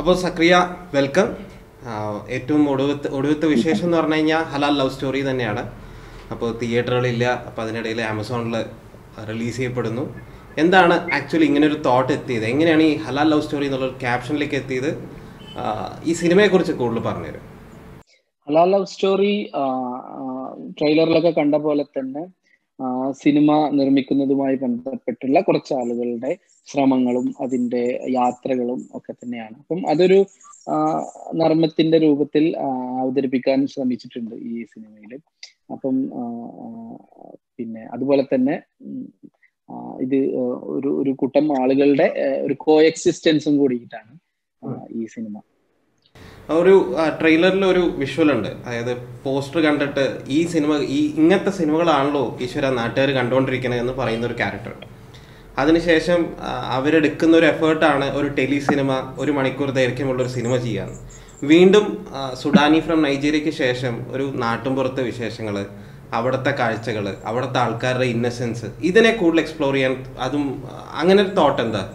അപ്പോൾ സക്രിയ വെൽക്കം. ഏറ്റവും ഒടുവിലത്തെ വിശേഷം എന്ന് പറഞ്ഞു കഴിഞ്ഞാൽ ഹലാൽ ലവ് സ്റ്റോറി തന്നെയാണ്. അപ്പോൾ തിയേറ്ററുകളില്ല, അപ്പോൾ അതിനിടയിൽ ആമസോണിൽ റിലീസ് ചെയ്യപ്പെടുന്നു. എന്താണ് ആക്ച്വലി ഇങ്ങനെ ഒരു തോട്ട് എത്തിയത്? എങ്ങനെയാണ് ഈ ഹലാൽ ലവ് സ്റ്റോറി എന്നുള്ളൊരു ക്യാപ്ഷനിലേക്ക് എത്തിയത്? ഈ സിനിമയെക്കുറിച്ച് കൂടുതൽ പറഞ്ഞുതരും. ഹലാൽ ലവ് സ്റ്റോറി ട്രെയിലറിലൊക്കെ കണ്ട പോലെ തന്നെ സിനിമ നിർമ്മിക്കുന്നതുമായി ബന്ധപ്പെട്ടുള്ള കുറച്ച് ആളുകളുടെ ശ്രമങ്ങളും അതിൻ്റെ യാത്രകളും ഒക്കെ തന്നെയാണ്. അപ്പം അതൊരു നർമ്മത്തിന്റെ രൂപത്തിൽ അവതരിപ്പിക്കാൻ ശ്രമിച്ചിട്ടുണ്ട് ഈ സിനിമയിൽ. അപ്പം പിന്നെ അതുപോലെ തന്നെ ഇത് ഒരു കൂട്ടം ആളുകളുടെ ഒരു കോ എക്സിസ്റ്റൻസും കൂടിയിട്ടാണ് ഈ സിനിമ. ഒരു ട്രെയിലറിൽ ഒരു വിഷ്വൽ ഉണ്ട്, അതായത് പോസ്റ്റർ കണ്ടിട്ട് ഇങ്ങനത്തെ സിനിമകളാണല്ലോ ഈശ്വര നാട്ടുകാർ കണ്ടുകൊണ്ടിരിക്കുന്നത് എന്ന് പറയുന്ന ഒരു ക്യാരക്ടർ. അതിനുശേഷം അവരെടുക്കുന്ന ഒരു എഫേർട്ടാണ് ഒരു ടെലി സിനിമ, 1 മണിക്കൂർ ദൈർഘ്യമുള്ളൊരു സിനിമ ചെയ്യാൻ. വീണ്ടും സുഡാനി ഫ്രം നൈജീരിയയ്ക്ക് ശേഷം ഒരു നാട്ടുംപുറത്തെ വിശേഷങ്ങൾ, അവിടുത്തെ കാഴ്ചകൾ, അവിടുത്തെ ആൾക്കാരുടെ ഇന്നസെൻസ്, ഇതിനെ കൂടുതൽ എക്സ്പ്ലോർ ചെയ്യാൻ, അതും അങ്ങനെ ഒരു തോട്ട് എന്താ?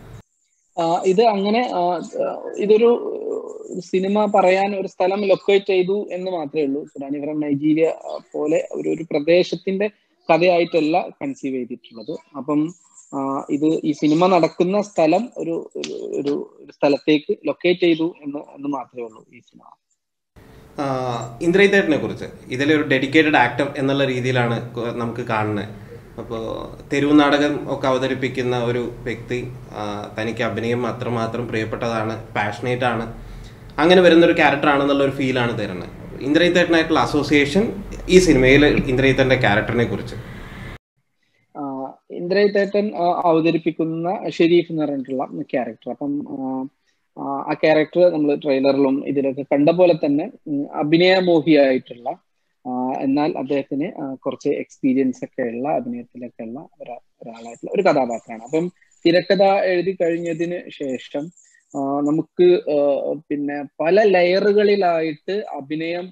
ഇതൊരു സിനിമ പറയാൻ ഒരു സ്ഥലം ലൊക്കേറ്റ് ചെയ്തു എന്ന് മാത്രമേ ഉള്ളൂ. സുഡാനി ഫ്രം നൈജീരിയ പോലെ ഒരു പ്രദേശത്തിന്റെ കഥയായിട്ടല്ല കൺസീവ് ചെയ്തിട്ടുള്ളത്. അപ്പം ഈ സിനിമ നടക്കുന്ന സ്ഥലം ഒരു സ്ഥലത്തേക്ക് ലൊക്കേറ്റ് ചെയ്തു എന്ന് മാത്രമേ ഉള്ളൂ ഈ സിനിമ. ഇന്ദ്രജിത്തേട്ടനെ കുറിച്ച് ഇതിലെ ഒരു ഡെഡിക്കേറ്റഡ് ആക്ടർ എന്നുള്ള രീതിയിലാണ് നമുക്ക് കാണുന്നത്. അപ്പോൾ തെരുവ് നാടകം ഒക്കെ അവതരിപ്പിക്കുന്ന ഒരു വ്യക്തി, തനിക്ക് അഭിനയം അത്രമാത്രം പ്രിയപ്പെട്ടതാണ്, പാഷനേറ്റ് ആണ്, അങ്ങനെ വരുന്നൊരു ക്യാരക്ടറാണെന്നുള്ള ഒരു ഫീലാണ് തരുന്നത്. ഇന്ദ്രജിത്തേട്ടനായിട്ടുള്ള അസോസിയേഷൻ ഈ സിനിമയിൽ ഇന്ദ്രജിത്തേട്ടൻ്റെ ക്യാരക്ടറിനെ കുറിച്ച്. ഇന്ദ്രജിത്തേട്ടൻ അവതരിപ്പിക്കുന്ന ഷെരീഫ് എന്ന് പറഞ്ഞിട്ടുള്ള ക്യാരക്ടർ. അപ്പം ആ ക്യാരക്ടർ നമ്മൾ ട്രെയിലറിലും ഇതിലൊക്കെ കണ്ട പോലെ തന്നെ അഭിനയമോഹിയായിട്ടുള്ള, എന്നാൽ അദ്ദേഹത്തിന് കുറച്ച് എക്സ്പീരിയൻസ് ഒക്കെ ഉള്ള, അഭിനയത്തിലൊക്കെ ഉള്ള ഒരാളായിട്ടുള്ള ഒരു കഥാപാത്രമാണ്. അപ്പം തിരക്കഥ എഴുതി കഴിഞ്ഞതിന് ശേഷം നമുക്ക് പിന്നെ പല ലെയറുകളിലായിട്ട് അഭിനയം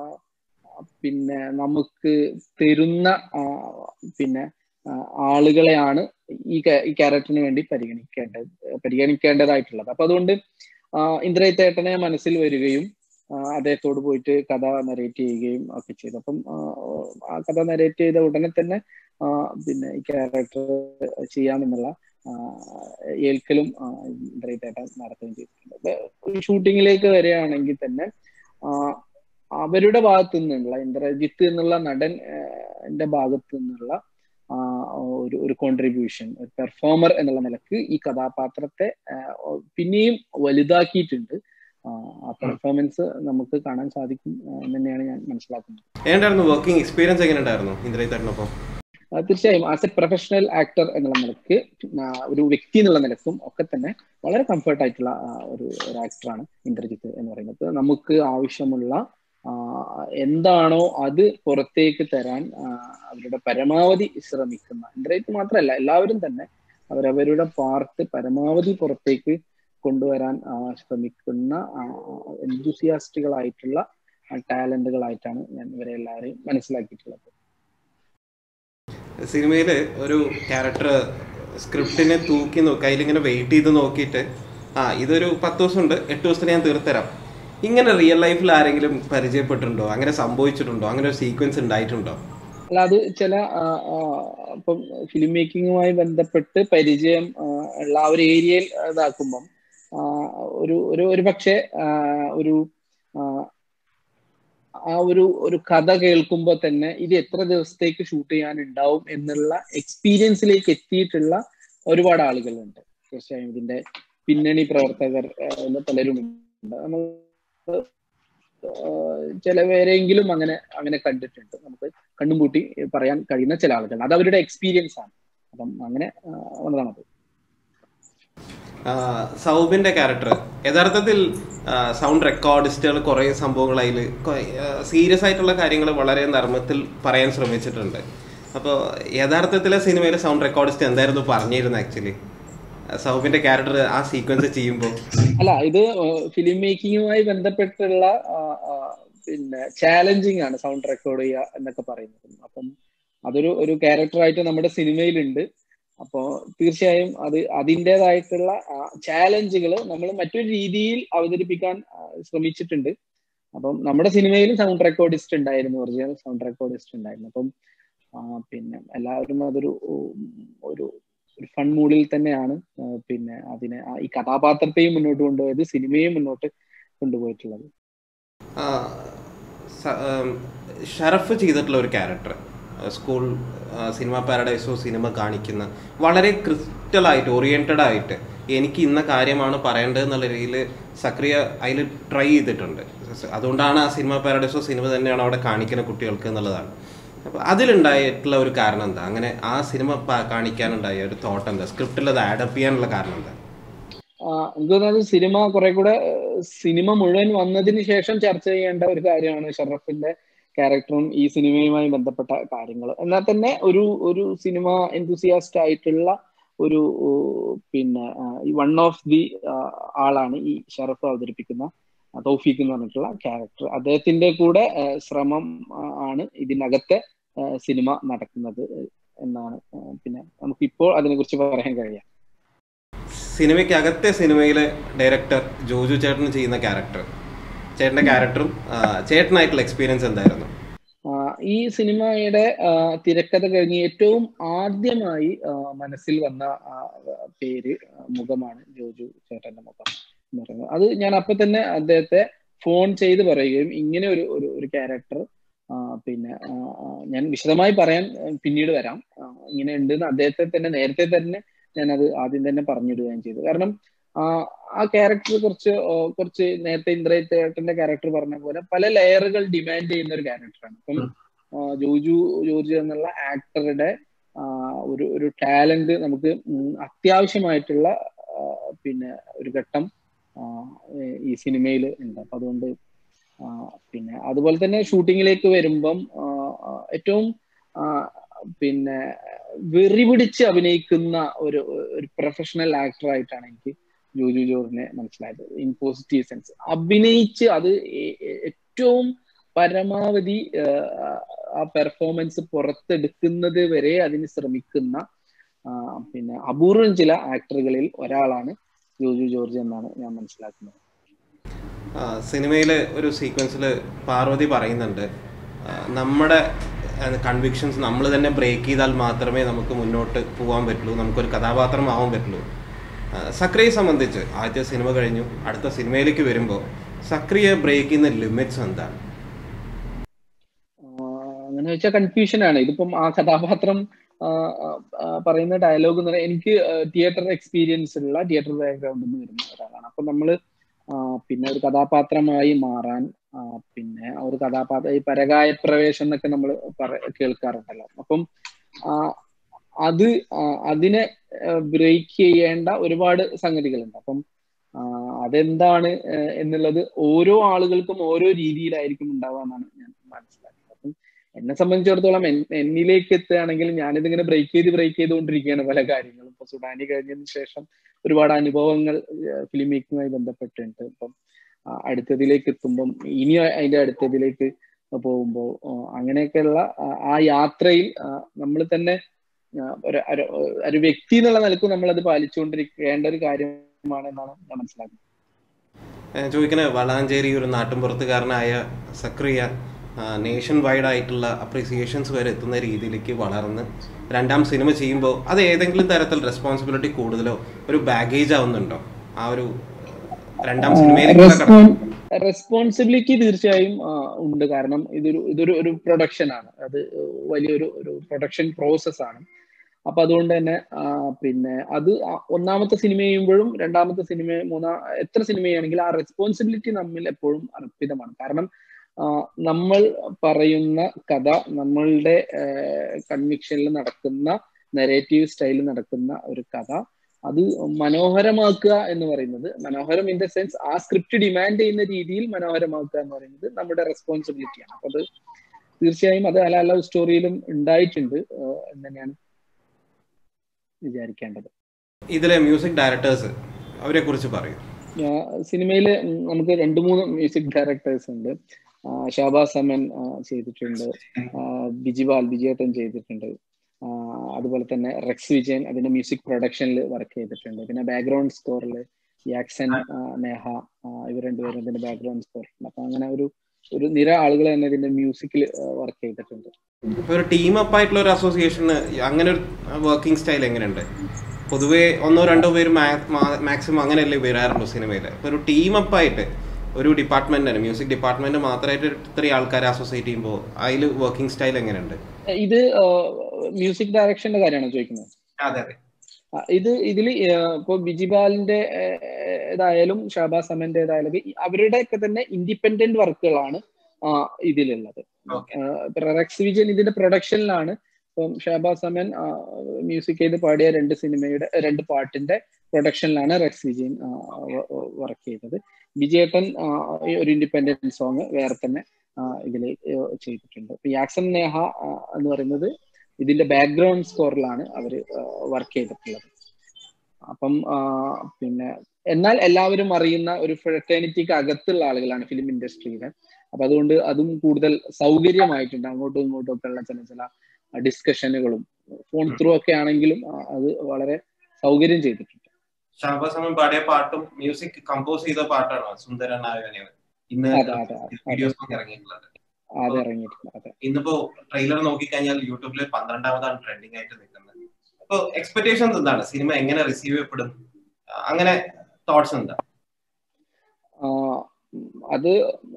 പിന്നെ നമുക്ക് തരുന്ന പിന്നെ ആളുകളെയാണ് ഈ ക്യാരക്ടറിന് വേണ്ടി പരിഗണിക്കേണ്ടതായിട്ടുള്ളത്. അപ്പൊ അതുകൊണ്ട് ഇന്ദ്രജിത്തേട്ടനെ മനസ്സിൽ വരികയും അദ്ദേഹത്തോട് പോയിട്ട് കഥ നരേറ്റ് ചെയ്യുകയും ഒക്കെ ചെയ്തു. അപ്പം ആ കഥ നരേറ്റ് ചെയ്ത ഉടനെ തന്നെ പിന്നെ ഈ ക്യാരക്ടർ ചെയ്യാമെന്നുള്ള ഏൽക്കലും ഇന്ദ്രജിത്തേട്ടൻ നടത്തുകയും ചെയ്തിട്ടുണ്ട്. ഷൂട്ടിങ്ങിലേക്ക് വരികയാണെങ്കിൽ തന്നെ അവരുടെ ഭാഗത്തു നിന്നുള്ള, ഇന്ദ്രജിത്ത് എന്നുള്ള നടന്റെ ഭാഗത്തു നിന്നുള്ള ഒരു കോൺട്രിബ്യൂഷൻ, ഒരു പെർഫോമർ എന്നുള്ള നിലക്ക് ഈ കഥാപാത്രത്തെ പിന്നെയും വലുതാക്കിയിട്ടുണ്ട്. ആ പെർഫോമൻസ് നമുക്ക് കാണാൻ സാധിക്കും എന്ന് തന്നെയാണ് ഞാൻ മനസ്സിലാക്കുന്നത്. വർക്കിംഗ് എക്സ്പീരിയൻസ് എങ്ങനെയുണ്ടായിരുന്നു ഇന്ദ്രജിത്തേട്ടനൊപ്പം? തീർച്ചയായും ആസ് എ പ്രൊഫഷണൽ ആക്ടർ എന്നുള്ള നിലക്ക്, ഒരു വ്യക്തി എന്നുള്ള നിലക്കും ഒക്കെ തന്നെ വളരെ കംഫർട്ട് ആയിട്ടുള്ള ഒരു ആക്ടറാണ് ഇന്ദ്രജിത്ത് എന്ന് പറയുന്നത്. നമുക്ക് ആവശ്യമുള്ള എന്താണോ അത് പുറത്തേക്ക് തരാൻ അവരുടെ പരമാവധി ശ്രമിക്കുന്ന, ഇന്ദ്രജിത്ത് മാത്രമല്ല എല്ലാവരും തന്നെ അവരവരുടെ പാർട്ട് പരമാവധി പുറത്തേക്ക് കൊണ്ടുവരാൻ ശ്രമിക്കുന്ന എന്തൂസിയാസ്റ്റുകളായിട്ടുള്ള ടാലന്റുകളായിട്ടാണ് ഞാൻ ഇവരെ എല്ലാവരെയും മനസ്സിലാക്കിയിട്ടുള്ളത്. സിനിമയിൽ ഒരു ക്യാരക്ടർ സ്ക്രിപ്റ്റിനെ തൂക്കി അതിലിങ്ങനെ വെയിറ്റ് ചെയ്ത് നോക്കിയിട്ട് ഇതൊരു 10 ദിവസമുണ്ട്, 8 ദിവസത്തിന് ഞാൻ തീർത്തരാം, ഇങ്ങനെ റിയൽ ലൈഫിൽ ആരെങ്കിലും പരിചയപ്പെട്ടിട്ടുണ്ടോ? അങ്ങനെ സംഭവിച്ചിട്ടുണ്ടോ? അങ്ങനെ ഒരു സീക്വൻസ് ഉണ്ടായിട്ടുണ്ടോ? അല്ല, അത് ചില ഇപ്പം ഫിലിം മേക്കിങ്ങുമായി ബന്ധപ്പെട്ട് പരിചയം ഉള്ള ഒരു ഏരിയയിൽ ഇതാക്കുമ്പം ഒരു പക്ഷേ ഒരു കഥ കേൾക്കുമ്പോൾ തന്നെ ഇത് എത്ര ദിവസത്തേക്ക് ഷൂട്ട് ചെയ്യാനുണ്ടാവും എന്നുള്ള എക്സ്പീരിയൻസിലേക്ക് എത്തിയിട്ടുള്ള ഒരുപാട് ആളുകളുണ്ട്. തീർച്ചയായും ഇതിന്റെ പിന്നണി പ്രവർത്തകർ പലരും ഉണ്ട്. നമ്മൾ ചിലവരെങ്കിലും അങ്ങനെ കണ്ടിട്ടുണ്ട്. നമുക്ക് കണ്ണും പൂട്ടി പറയാൻ കഴിയുന്ന ചില ആളുകൾ, അത് അവരുടെ എക്സ്പീരിയൻസ് ആണ്. അപ്പം അങ്ങനെ വന്നതാണത്. സൗബിന്റെ ക്യാരക്ടർ യഥാർത്ഥത്തിൽ സൗണ്ട് റെക്കോർഡിസ്റ്റുകൾ കുറേ സംഭവങ്ങൾ അതിൽ സീരിയസ് ആയിട്ടുള്ള കാര്യങ്ങൾ വളരെ നർമ്മത്തിൽ പറയാൻ ശ്രമിച്ചിട്ടുണ്ട്. അപ്പോൾ യഥാർത്ഥത്തിലെ സിനിമയിലെ സൗണ്ട് റെക്കോർഡിസ്റ്റ് എന്തായിരുന്നു പറഞ്ഞിരുന്നത് ആക്ച്വലി സൗബിന്റെ ക്യാരക്ടർ ആ സീക്വൻസ് ചെയ്യുമ്പോൾ? അല്ല, ഇത് ഫിലിം മേക്കിങ്ങുമായി ബന്ധപ്പെട്ടുള്ള പിന്നെ ചാലഞ്ചിങ് ആണ് സൗണ്ട് റെക്കോർഡ് ചെയ്യുക എന്നൊക്കെ പറയുന്നത്. അപ്പം അതൊരു ക്യാരക്ടറായിട്ട് നമ്മുടെ സിനിമയിലുണ്ട്. അപ്പോൾ തീർച്ചയായും അതിൻ്റെതായിട്ടുള്ള ചാലഞ്ചുകൾ നമ്മൾ മറ്റൊരു രീതിയിൽ അവതരിപ്പിക്കാൻ ശ്രമിച്ചിട്ടുണ്ട്. അപ്പം നമ്മുടെ സിനിമയിലും സൗണ്ട് റെക്കോർഡിസ്റ്റ് ഉണ്ടായിരുന്നു, ഒറിജിനൽ സൗണ്ട് റെക്കോർഡിസ്റ്റ് ഉണ്ടായിരുന്നു. അപ്പം പിന്നെ എല്ലാവരും അതൊരു ഒരു ഫൺ മൂഡിൽ തന്നെയാണ് പിന്നെ അതിനെ ഈ കഥാപാത്രത്തെയും മുന്നോട്ട് കൊണ്ടുപോയത്, സിനിമയും മുന്നോട്ട് കൊണ്ടുപോയിട്ടുള്ളത്. ഷറഫ് ചെയ്തിട്ടുള്ള ഒരു character school Cinema Paradiso cinema കാണിക്കുന്ന വളരെ ക്രിസ്റ്റലായിട്ട് ഓറിയന്റഡ് ആയിട്ട് എനിക്ക് ഇന്ന കാര്യമാണ് പറയേണ്ടത് എന്നുള്ള രീതിയിൽ സക്രിയ അതിൽ ട്രൈ ചെയ്തിട്ടുണ്ട്. അതുകൊണ്ടാണ് ആ സിനിമ പാരഡൈസോ സിനിമ തന്നെയാണ് അവിടെ കാണിക്കുന്ന കുട്ടികൾക്ക് എന്നുള്ളതാണ്. അപ്പോൾ അതിലുണ്ടായിട്ടുള്ള ഒരു കാരണം എന്താ, അങ്ങനെ ആ സിനിമ കാണിക്കാനുണ്ടായ ഒരു തോട്ട് എന്താ, സ്ക്രിപ്റ്റിൽ അത് ആഡപ്പ് ചെയ്യാനുള്ള കാരണം എന്താ? എനിക്ക് തോന്നുന്നത് സിനിമ കുറെ കൂടെ സിനിമ മുഴുവൻ വന്നതിന് ശേഷം ചർച്ച ചെയ്യേണ്ട ഒരു കാര്യമാണ് ഷറഫിന്റെ ക്യാരക്ടറും ഈ സിനിമയുമായി ബന്ധപ്പെട്ട കാര്യങ്ങൾ. എന്നാൽ തന്നെ ഒരു സിനിമ എന്തൂസിയാസ്റ്റ് ആയിട്ടുള്ള ഒരു പിന്നെ വൺ ഓഫ് ദി ആളാണ് ഈ ഷറഫ് അവതരിപ്പിക്കുന്ന തൗഫീഖ് എന്ന് പറഞ്ഞിട്ടുള്ള ക്യാരക്ടർ. അദ്ദേഹത്തിന്റെ കൂടെ ശ്രമം ആണ് ഇതിനകത്തെ സിനിമ നടക്കുന്നത് എന്നാണ് പിന്നെ നമുക്കിപ്പോൾ അതിനെക്കുറിച്ച് പറയാൻ കഴിയാം. സിനിമയ്ക്കകത്തെ സിനിമയിലെ ഡയറക്ടർ ജോജു ചേട്ടൻ ചെയ്യുന്ന ക്യാരക്ടർ, ചേട്ടന്റെ ക്യാരക്ടറും ചേട്ടനായിട്ടുള്ള എക്സ്പീരിയൻസ് എന്തായിരുന്നു? ഈ സിനിമയുടെ തിരക്കഥ കഴിഞ്ഞ് ഏറ്റവും ആദ്യമായി മനസ്സിൽ വന്ന പേര് മുഖമാണ് ജോജു ചേട്ടന്റെ മുഖം എന്ന് പറയുന്നത്. അത് ഞാൻ അപ്പൊ തന്നെ അദ്ദേഹത്തെ ഫോൺ ചെയ്ത് പറയുകയും ഇങ്ങനെ ഒരു ക്യാരക്ടർ പിന്നെ ഞാൻ വിശദമായി പറയാൻ പിന്നീട് വരാം, ഇങ്ങനെ ഉണ്ടെന്ന് അദ്ദേഹത്തെ തന്നെ നേരത്തെ തന്നെ ഞാനത് ആദ്യം തന്നെ പറഞ്ഞിടുകയും ചെയ്തു. കാരണം ആ ക്യാരക്ടർ കുറച്ച് നേരത്തെ ഇന്ദ്രജിത്തേട്ടന്റെ ക്യാരക്ടർ പറഞ്ഞ പോലെ പല ലെയറുകൾ ഡിമാൻഡ് ചെയ്യുന്ന ഒരു ക്യാരക്ടറാണ്. അപ്പം ജോർജ് എന്നുള്ള ആക്ടറുടെ ഒരു ടാലന്റ് നമുക്ക് അത്യാവശ്യമായിട്ടുള്ള പിന്നെ ഒരു ഘട്ടം ഈ സിനിമയിൽ ഉണ്ട്. അപ്പൊ അതുകൊണ്ട് പിന്നെ അതുപോലെ തന്നെ ഷൂട്ടിങ്ങിലേക്ക് വരുമ്പം ഏറ്റവും പിന്നെ വെറി പിടിച്ച് അഭിനയിക്കുന്ന ഒരു പ്രൊഫഷണൽ ആക്ടർ ആയിട്ടാണ് എനിക്ക് ജോജു ജോർജിനെ മനസ്സിലായത്. ഇൻ പോസിറ്റീവ് സെൻസ് അഭിനയിച്ച് അത് ഏറ്റവും പരമാവധി ആ പെർഫോമൻസ് പുറത്തെടുക്കുന്നത് വരെ അതിന് ശ്രമിക്കുന്ന പിന്നെ അപൂർവം ചില ആക്ടറുകളിൽ ഒരാളാണ് ജോജു ജോർജ് എന്നാണ് ഞാൻ മനസ്സിലാക്കുന്നത്. സിനിമയിലെ ഒരു സീക്വൻസിൽ പാർവതി പറയുന്നുണ്ട്, നമ്മുടെ കൺവിക്ഷൻസ് നമ്മൾ തന്നെ ബ്രേക്ക് ചെയ്താൽ മാത്രമേ നമുക്ക് മുന്നോട്ട് പോകാൻ പറ്റുള്ളൂ, നമുക്കൊരു കഥാപാത്രമാവാൻ പറ്റുള്ളൂ. സക്രിയയെ സംബന്ധിച്ച് ആദ്യത്തെ സിനിമ കഴിഞ്ഞു അടുത്ത സിനിമയിലേക്ക് വരുമ്പോൾ സക്രിയ ബ്രേക്ക് ചെയ്യുന്ന ലിമിറ്റ്സ് എന്താണ്? അങ്ങനെ വെച്ചാൽ കൺഫ്യൂഷനാണ്. ഇതിപ്പം ആ കഥാപാത്രം പറയുന്ന ഡയലോഗ് എന്ന് പറയാൻ എനിക്ക് തിയേറ്റർ എക്സ്പീരിയൻസ് ഉള്ള തിയേറ്റർ ബാക്ക്ഗ്രൗണ്ടിൽ നിന്ന് വരുന്ന ഒരാളാണ്. അപ്പൊ നമ്മള് പിന്നെ ഒരു കഥാപാത്രമായി മാറാൻ പിന്നെ ഒരു കഥാപാത്രം ഈ പരകായ പ്രവേശം എന്നൊക്കെ നമ്മൾ കേൾക്കാറുണ്ടല്ലോ. അപ്പം അതിനെ ബ്രേക്ക് ചെയ്യേണ്ട ഒരുപാട് സംഗതികളുണ്ട്. അപ്പം അതെന്താണ് എന്നുള്ളത് ഓരോ ആളുകൾക്കും ഓരോ രീതിയിലായിരിക്കും ഉണ്ടാവുക എന്നാണ് ഞാൻ മനസ്സിലാക്കുന്നത്. അപ്പം എന്നെ സംബന്ധിച്ചിടത്തോളം എന്നിലേക്ക് എത്തുകയാണെങ്കിൽ ഞാനിതിങ്ങനെ ബ്രേക്ക് ചെയ്തുകൊണ്ടിരിക്കുകയാണ് പല കാര്യങ്ങളും. ഇപ്പൊ സുഡാനി കഴിഞ്ഞതിന് ശേഷം ഒരുപാട് അനുഭവങ്ങൾ ഫിലിം മേക്കിങ്ങുമായി ബന്ധപ്പെട്ടിട്ടുണ്ട്. ഇപ്പം അടുത്തതിലേക്ക് എത്തുമ്പം ഇനി അതിന്റെ അടുത്തതിലേക്ക് പോകുമ്പോൾ അങ്ങനെയൊക്കെയുള്ള ആ യാത്രയിൽ നമ്മൾ തന്നെ ഒരു വ്യക്തി എന്നുള്ള നിലക്ക് നമ്മളത് പാലിച്ചുകൊണ്ടിരിക്കേണ്ട ഒരു കാര്യമാണെന്നാണ് ഞാൻ മനസ്സിലാക്കുന്നത്. ചോദിക്കണേ, വളാഞ്ചേരി ഒരു നാട്ടിൻപുറത്തുകാരനായ സക്രിയ നേഷൻ വൈഡ് ആയിട്ടുള്ള അപ്രീസിയേഷൻസ് വരെ എത്തുന്ന രീതിയിലേക്ക് വളർന്ന് രണ്ടാം സിനിമ ചെയ്യുമ്പോൾ അത് ഏതെങ്കിലും തരത്തിൽ റെസ്പോൺസിബിലിറ്റി കൂടുതലോ ഒരു ബാഗേജ് ആവുന്നുണ്ടോ ആ ഒരു രണ്ടാം സിനിമയിലേക്ക്? റെസ്പോൺസിബിലിറ്റി തീർച്ചയായും ഉണ്ട്. കാരണം ഇതൊരു പ്രൊഡക്ഷൻ ആണ്, അത് വലിയൊരു പ്രൊഡക്ഷൻ പ്രോസസ് ആണ്. അപ്പൊ അതുകൊണ്ട് തന്നെ പിന്നെ അത് ഒന്നാമത്തെ സിനിമ ചെയ്യുമ്പോഴും രണ്ടാമത്തെ സിനിമ എത്ര സിനിമയാണെങ്കിലും ആ റെസ്പോൺസിബിലിറ്റി നമ്മിൽ എപ്പോഴും അർപ്പിതമാണ്. കാരണം നമ്മൾ പറയുന്ന കഥ നമ്മളുടെ കൺവിക്ഷനിൽ നടക്കുന്ന നെറേറ്റീവ് സ്റ്റൈലിൽ നടക്കുന്ന ഒരു കഥ അത് മനോഹരമാക്കുക എന്ന് പറയുന്നത്, മനോഹരം ഇൻ ദ സെൻസ് ആ സ്ക്രിപ്റ്റ് ഡിമാൻഡ് ചെയ്യുന്ന രീതിയിൽ മനോഹരമാക്കുക എന്ന് പറയുന്നത് നമ്മുടെ റെസ്പോൺസിബിലിറ്റിയാണ്. അപ്പൊ അത് തീർച്ചയായും അത് അല സ്റ്റോറിയിലും ഉണ്ടായിട്ടുണ്ട് എന്ന് തന്നെയാണ് വിചാരിക്കേണ്ടത്. ഇതിലെ മ്യൂസിക് ഡയറക്ടേഴ്സ് അവരെ കുറിച്ച് പറയും. സിനിമയില് നമുക്ക് 2-3 മ്യൂസിക് ഡയറക്ടേഴ്സ് ഉണ്ട്. ഷാബാസ് അമൻ ചെയ്തിട്ടുണ്ട്, വിജിയേട്ടൻ ചെയ്തിട്ടുണ്ട്, അതുപോലെ തന്നെ റെക്സ് വിജയൻ അതിന്റെ മ്യൂസിക് പ്രൊഡക്ഷനിൽ വർക്ക് ചെയ്തിട്ടുണ്ട്. പിന്നെ ബാക്ക്ഗ്രൗണ്ട് സ്കോറിൽ യാക്സൻ, നേഹ, ഇവർ രണ്ടുപേരും ഇതിന്റെ ബാക്ക്ഗ്രൗണ്ട് സ്കോറിലുണ്ട്. അപ്പൊ അങ്ങനെ ഒരു നിര ആളുകൾ തന്നെ ഇതിന്റെ മ്യൂസിക്കിൽ വർക്ക് ചെയ്തിട്ടുണ്ട്. ഒരു ടീം അപ്പ് ആയിട്ടുള്ള ഒരു അസോസിയേഷന് അങ്ങനെ ഒരു വർക്കിംഗ് സ്റ്റൈൽ എങ്ങനെയുണ്ട്? പൊതുവേ 1-2 പേര് മാക്സിമം അങ്ങനെയല്ലേ വരാറുള്ളൂ സിനിമയിൽ. അപ്പോൾ ഒരു ടീം അപ്പ് ആയിട്ട് ഒരു ഡിപ്പാർട്ട്മെന്റ് തന്നെ, മ്യൂസിക് ഡിപ്പാർട്ട്മെന്റ് മാത്രമായിട്ട് ഇത്രയും ആൾക്കാരെ അസോസിയേറ്റ് ചെയ്യുമ്പോൾ അതിൽ വർക്കിംഗ് സ്റ്റൈൽ എങ്ങനെയുണ്ട്? ഇത് മ്യൂസിക് ഡയറക്ഷന്റെ കാര്യമാണോ ചോദിക്കുന്നത്? അതെ അതെ. ഇതിൽ ഇപ്പൊ ബിജിപാലിന്റെ ഏതായാലും ഷഹബാസ് അമന്റെ ഏതായാലും അവരുടെ ഒക്കെ തന്നെ ഇൻഡിപെൻഡന്റ് വർക്കുകളാണ് ഇതിലുള്ളത്. റെക്സ് വിജയൻ ഇതിന്റെ പ്രൊഡക്ഷനിലാണ്. ഇപ്പം ഷഹബാസ് അമൻ മ്യൂസിക് ചെയ്ത് പാടിയ 2 പാട്ടിന്റെ പ്രൊഡക്ഷനിലാണ് റെക്സ് വിജയൻ വർക്ക് ചെയ്തത്. വിജയേട്ടൻ ഒരു ഇൻഡിപെൻഡന്റ് സോങ് വേറെ തന്നെ ഇതില് ചെയ്തിട്ടുണ്ട്. യാക്സൻ, നേഹ എന്ന് പറയുന്നത് ഇതിന്റെ ബാക്ക്ഗ്രൗണ്ട് സ്കോറിലാണ് അവര് വർക്ക് ചെയ്തിട്ടുള്ളത്. അപ്പം പിന്നെ എന്നാൽ എല്ലാവരും അറിയുന്ന ഒരു ഫ്രട്ടേണിറ്റിക്ക് അകത്തുള്ള ആളുകളാണ് ഫിലിം ഇൻഡസ്ട്രിയുടെ. അപ്പൊ അതുകൊണ്ട് അതും കൂടുതൽ സൗകര്യമായിട്ടുണ്ട്. അങ്ങോട്ടും ഇങ്ങോട്ടും ഒക്കെ ഉള്ള ചില ഡിസ്കഷനുകളും ഫോൺ ത്രൂ ഒക്കെ ആണെങ്കിലും അത് വളരെ സൗകര്യം ചെയ്തിട്ടുണ്ട്. ഷഹബാസ് അമൻ പാടിയ പാട്ടും മ്യൂസിക് കമ്പോസ് ചെയ്ത പാട്ടാണ് സുന്ദരനായ ഇന്ന് ഇറങ്ങിയിട്ടുള്ളത്. അതെ, ഇറങ്ങിയിട്ടുണ്ട്. ഇന്നിപ്പോ ട്രെയിലർ നോക്കിക്കഴിഞ്ഞാൽ യൂട്യൂബിൽ 12ാമതാണ് ട്രെൻഡിങ് ആയിട്ട് നിൽക്കുന്നത്. അപ്പൊ എക്സ്പെക്ടേഷൻസ് എന്താണ്? സിനിമ എങ്ങനെ റിസീവ് ചെയ്യപ്പെടും? അങ്ങനെ തോട്ട്സ് എന്താ? അത്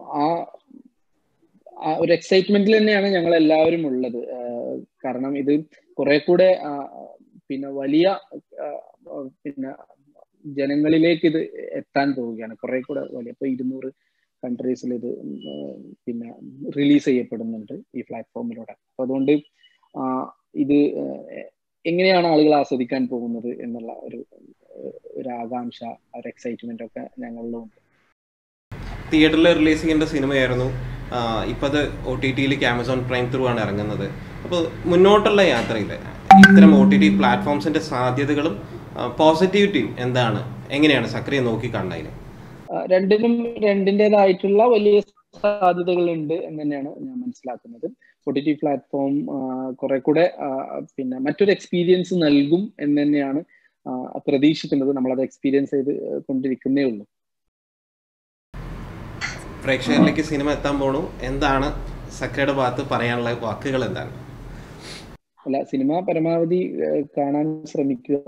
ഒരു എക്സൈറ്റ്മെന്റിൽ തന്നെയാണ് ഞങ്ങൾ എല്ലാവരും ഉള്ളത്. കാരണം ഇത് കുറെ കൂടെ പിന്നെ വലിയ പിന്നെ ജനങ്ങളിലേക്ക് ഇത് എത്താൻ പോവുകയാണ്. കുറെ കൂടെ വലിയ, ഇപ്പൊ 200 കൺട്രീസിൽ ഇത് പിന്നെ റിലീസ് ചെയ്യപ്പെടുന്നുണ്ട് ഈ പ്ലാറ്റ്ഫോമിലൂടെ. അപ്പൊ അതുകൊണ്ട് ഇത് എങ്ങനെയാണ് ആളുകൾ ആസ്വദിക്കാൻ പോകുന്നത് എന്നുള്ള ഒരു ആകാംക്ഷ, ഒരു എക്സൈറ്റ്മെന്റ് ഒക്കെ ഞങ്ങളിലുണ്ട്. തിയേറ്ററിൽ റിലീസ് ചെയ്യേണ്ട സിനിമയായിരുന്നു. ഇപ്പൊ അത് OTT-യിലേക്ക് ആമസോൺ പ്രൈം ത്രൂ ആണ് ഇറങ്ങുന്നത്. അപ്പോൾ മുന്നോട്ടുള്ള യാത്രയിൽ ഇത്തരം OTT പ്ലാറ്റ്ഫോംസിന്റെ സാധ്യതകളും പോസിറ്റിവിറ്റിയും എന്താണ്? എങ്ങനെയാണ് സക്രിയ നോക്കി കാണുന്നതിന്? രണ്ടിനും രണ്ടിൻ്റെതായിട്ടുള്ള വലിയ സാധ്യതകളുണ്ട് എന്ന് തന്നെയാണ് ഞാൻ മനസ്സിലാക്കുന്നത്. OTT പ്ലാറ്റ്ഫോം കുറെ കൂടെ പിന്നെ മറ്റൊരു എക്സ്പീരിയൻസ് നൽകും എന്ന് തന്നെയാണ് പ്രതീക്ഷിക്കുന്നത്. നമ്മളത് എക്സ്പീരിയൻസ് ചെയ്ത് കൊണ്ടിരിക്കുന്നേ ഉള്ളൂ. പ്രേക്ഷകരിലേക്ക് സിനിമ എത്താൻ പോണു. എന്താണ് സക്രിയയുടെ ഭാഗത്ത് പറയാനുള്ള വാക്കുകൾ എന്താണ്? സിനിമ പരമാവധി കാണാൻ ശ്രമിക്കുക,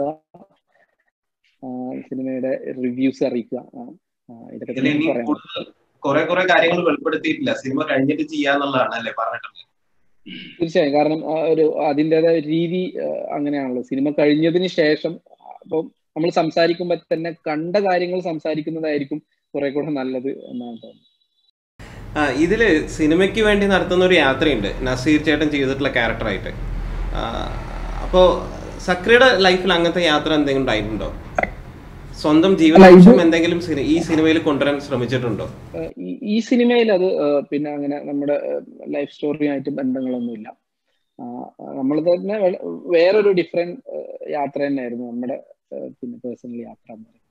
സിനിമയുടെ റിവ്യൂസ് അറിയിക്കുക. ഇതൊക്കെ കുറെ കാര്യങ്ങൾ വെളിപ്പെടുത്തിയിട്ടില്ല, സിനിമ കഴിഞ്ഞിട്ട് ചെയ്യാന്നുള്ളതാണ് അല്ലേ പറഞ്ഞിട്ടുള്ളത്? തീർച്ചയായും. കാരണം അതിൻ്റെതായ രീതി അങ്ങനെയാണല്ലോ. സിനിമ കഴിഞ്ഞതിന് ശേഷം അപ്പം നമ്മൾ സംസാരിക്കുമ്പോൾ തന്നെ കണ്ട കാര്യങ്ങൾ സംസാരിക്കുന്നതായിരിക്കും കുറെ കൂടെ നല്ലത് എന്നാണ് തോന്നുന്നത്. ഇതില് സിനിമയ്ക്ക് വേണ്ടി നടത്തുന്ന ഒരു യാത്രയുണ്ട് നസീർ ചേട്ടൻ ചെയ്തിട്ടുള്ള ക്യാരക്ടറായിട്ട്. അപ്പോ സക്രിയയുടെ ലൈഫിൽ അങ്ങനത്തെ യാത്ര എന്തെങ്കിലും ഉണ്ടായിട്ടുണ്ടോ? സ്വന്തം ജീവിതം എന്തെങ്കിലും ഈ സിനിമയിൽ കൊണ്ടുവരാൻ ശ്രമിച്ചിട്ടുണ്ടോ? ഈ സിനിമയിൽ അത് പിന്നെ അങ്ങനെ നമ്മുടെ ലൈഫ് സ്റ്റോറിയായിട്ട് ബന്ധങ്ങളൊന്നുമില്ല. നമ്മൾ തന്നെ വേറൊരു ഡിഫറെന്റ് യാത്ര തന്നെയായിരുന്നു നമ്മുടെ പിന്നെ പേഴ്സണൽ യാത്ര എന്ന് പറയുന്നത്.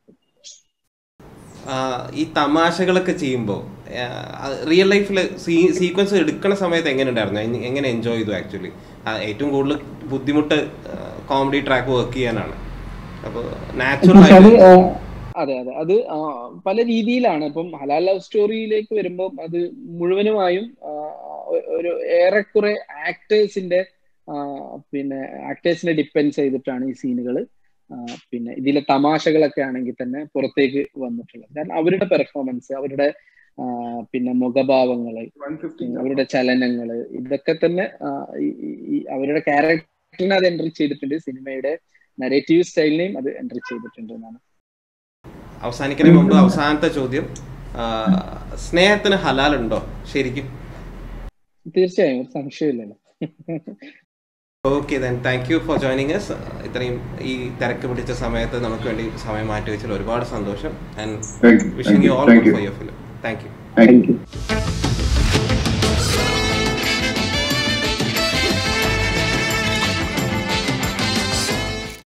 ഈ തമാശകളൊക്കെ ചെയ്യുമ്പോൾ റിയൽ ലൈഫിൽ സീക്വൻസ് എടുക്കുന്ന സമയത്ത് എങ്ങനെ ഉണ്ടായിരുന്നു? എങ്ങനെ എൻജോയ് ചെയ്തു? ആക്ച്വലി ഏറ്റവും കൂടുതൽ ബുദ്ധിമുട്ട് കോമഡി ട്രാക്ക് വർക്ക് ചെയ്യാനാണ്. അപ്പോൾ നാച്ചുറൽ അതെ അത് പല രീതിയിലാണ്. ഇപ്പം ഹലാൽ ലവ് സ്റ്റോറിയിലേക്ക് വരുമ്പോൾ അത് മുഴുവനുമായും ഒരു ഏറെക്കുറെ ആക്ടേഴ്സിന്റെ ഡിപ്പെൻഡ് ചെയ്തിട്ടാണ് ഈ സീനുകൾ. പിന്നെ ഇതിലെ തമാശകളൊക്കെ ആണെങ്കിൽ തന്നെ പുറത്തേക്ക് വന്നിട്ടുള്ളത്. കാരണം അവരുടെ പെർഫോമൻസ്, അവരുടെ പിന്നെ മുഖഭാവങ്ങള്, അവരുടെ ചലനങ്ങള്, ഇതൊക്കെ തന്നെ അവരുടെ ക്യാരക്ടറിനെ അത് എൻട്രി ചെയ്തിട്ടുണ്ട്. സിനിമയുടെ നരേറ്റീവ് സ്റ്റൈലിനെയും അത് എൻട്രി ചെയ്തിട്ടുണ്ട് എന്നാണ്. അവസാനിക്കുന്നതിന് മുമ്പ് അവസാനത്തെ ചോദ്യം, സ്നേഹത്തിന് ഹലാൽ ഉണ്ടോ ശരിക്കും? തീർച്ചയായും, ഒരു സംശയമില്ലല്ലോ. Okay then, thank you for joining us. ഇത്രയും ഈ തിരക്ക് പിടിച്ച സമയത്ത് നമുക്ക് വേണ്ടി സമയം മാറ്റി വെച്ചതിൽ ഒരുപാട് സന്തോഷം. And wishing you all for your film. Thank U.